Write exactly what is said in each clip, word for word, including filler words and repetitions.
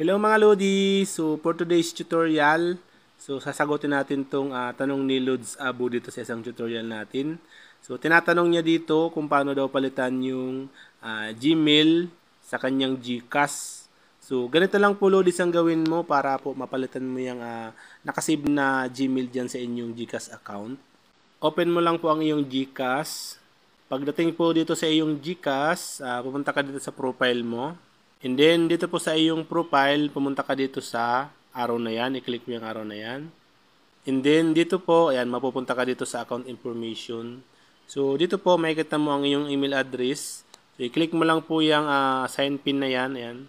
Hello mga Lodi! So for today's tutorial, so sasagutin natin tong uh, tanong ni Lods Abu dito sa isang tutorial natin. So tinatanong niya dito kung paano daw palitan yung uh, Gmail sa kanyang GCash. So ganito lang po Lodi ang gawin mo para po mapalitan mo yung uh, nakasave na Gmail dyan sa inyong GCash account. Open mo lang po ang iyong GCash. Pagdating po dito sa iyong GCash, uh, pupunta ka dito sa profile mo. And then, dito po sa iyong profile, pumunta ka dito sa arrow na yan. I-click mo yung arrow na yan. And then, dito po, ayan, mapupunta ka dito sa account information. So, dito po, makikita mo ang iyong email address. So, i-click mo lang po yung uh, sign pin na yan. Ayan.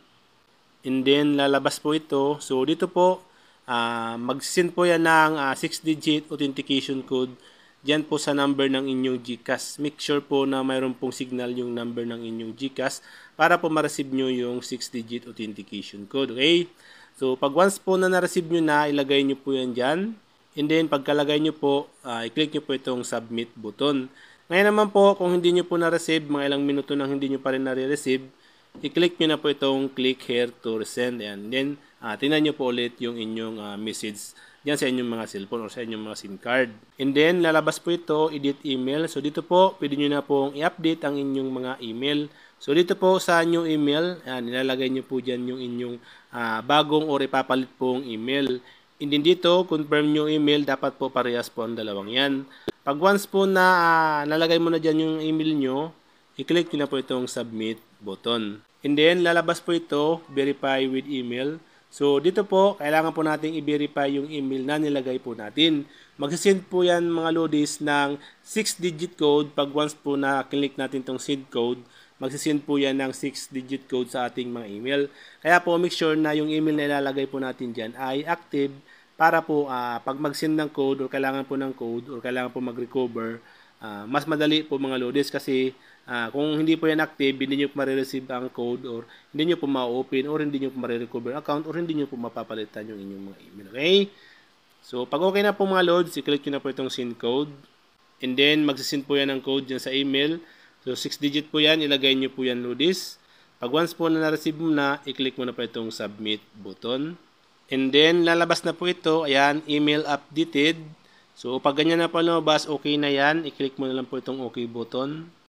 And then, lalabas po ito. So, dito po, uh, mag-send po yan ng uh, six digit authentication code. Diyan po sa number ng inyong GCash. Make sure po na mayroon pong signal yung number ng inyong GCash para po ma-receive nyo yung six digit authentication code. Okay? So, pag once po na na-receive nyo na, ilagay nyo po yan dyan. And then, pagkalagay nyo po, uh, i-click nyo po itong submit button. Ngayon naman po, kung hindi nyo po na-receive, mga ilang minuto nang hindi nyo pa rin na-receive, i-click nyo na po itong click here to resend. Ayan. Then, uh, tingnan nyo po ulit yung inyong uh, message diyan sa inyong mga cellphone or sa inyong mga SIM card. And then, lalabas po ito, edit email. So, dito po, pwede nyo na pong i-update ang inyong mga email. So, dito po sa new email, ayan, nilalagay nyo po dyan yung inyong uh, bagong or ipapalit pong email. And then dito, confirm new email, dapat po parehas po ang dalawang yan. Pag once po na uh, nalagay mo na dyan yung email nyo, i-click nyo na po itong submit button. And then, lalabas po ito, verify with email. So, dito po, kailangan po natin i-verify yung email na nilagay po natin. Magsisend po yan mga Lodis ng six digit code. Pag once po na click natin itong send code, magsisend po yan ng six digit code sa ating mga email. Kaya po, make sure na yung email na ilalagay po natin dyan ay active para po uh, pag mag-send ng code or kailangan po ng code or kailangan po mag-recover, uh, mas madali po mga Lodis kasi Uh, kung hindi po yan active, hindi nyo po marireceive ang code or hindi nyo po ma-open or hindi nyo po marirecover account or hindi nyo po mapapalitan yung inyong mga email. Okay? So, pag okay na po mga loads, i-click nyo na po itong send code. And then, magsisend po yan ng code dyan sa email. So, six digit po yan. Ilagay nyo po yan loadis. Pag once po na na-receive mo na, i-click mo na po itong submit button. And then, lalabas na po ito. Ayan, email updated. So, pag ganyan na po lumabas, okay na yan. I-click mo na lang po itong okay button.